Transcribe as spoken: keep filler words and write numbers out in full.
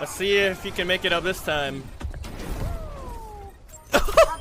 Let's see if you can make it up this time.